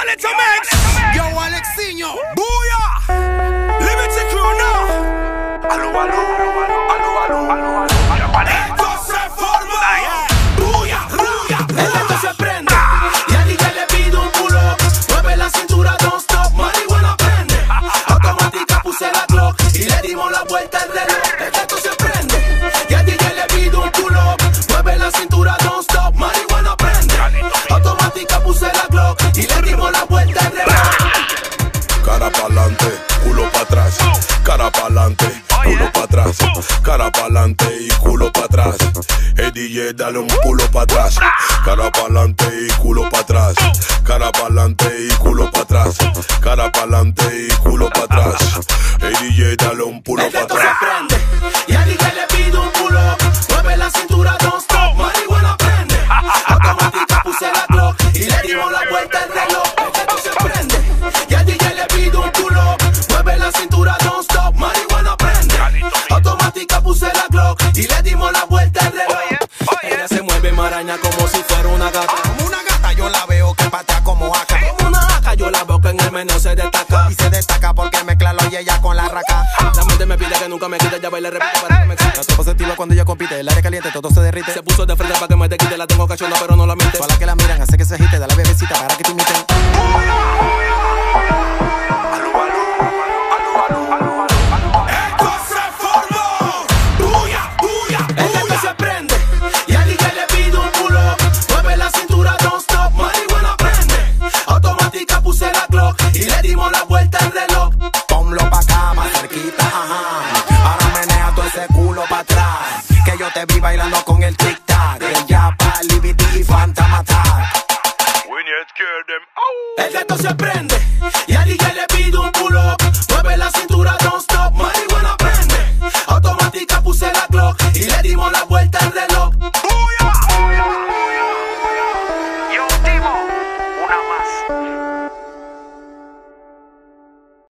Quality mix. Yo, Alexiño. Booyah. Liberty Crew now. Aló, aló, aló, aló, aló, aló. Esto se forma. Booyah, booyah. El reto se prende y al DJ le pido un pull up. Mueve la cintura, don't stop, marihuana prende. Automática puse la clock y le dimos la vuelta al reloj. El reto se prende y al DJ le pido un pull up. Mueve la cintura, don't stop, marihuana prende. Automática puse la clock y le dimos la vuelta al reloj. Cara pa'lante, culo pa' atrás. Cara pa'lante, culo pa' atrás. Cara pa'lante y culo pa' atrás. El DJ dale un culo pa' atrás. Cara pa'lante y culo pa' atrás. Cara pa'lante y culo pa' atrás. Cara pa'lante y culo pa' atrás. El DJ dale un culo pa' atrás. El reto se prende y al DJ le pido un pull up. Mueve la cintura, don't stop, marihuana prende. Automática puse la clock y le dimos la vuelta al reloj. El reto se prende y al DJ le pido un pull up. Mueve la cintura, don't stop, marihuana prende. Automática puse la clock y le dimos la vuelta al reloj. Ella se mueve maraña como si fuera una gata. Como una gata yo la veo que patea como acá. Como una vaca yo la veo que en el meneo se destaca. Y se destaca porque mezcla lo y ella con la raca. La mente me pide que nunca me quite, ya baila, repite para que me excite. La tropa se activa cuando ella compite. El aire caliente, todo se derrite. Se puso de frente para que me te quite, la tengo cachona pero no la miente. Todas las que la miran hace que se agite. Dale bebecita para que te imiten. El reto se prende y al DJ le pido un pull up. Mueve la cintura, don't stop, marihuana prende. Automática puse la clock y le dimos la vuelta al reloj. Ponlo pa' acá, más cerquita, ajá. Ahora menea todo ese culo pa' atrás. Que yo te vi bailando con el tic-tac. El Yapa, Liberty y Phantom Attack. We need to scare them. El reto se prende y al DJ le